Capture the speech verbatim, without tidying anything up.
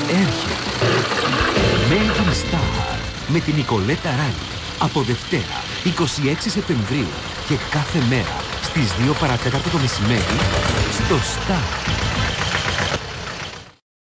έρχεται Made in Star με την Νικολέτα Ράνη από Δευτέρα είκοσι έξι Σεπτεμβρίου και κάθε μέρα στις δύο παρατέταρτο το μεσημέρι στο Star.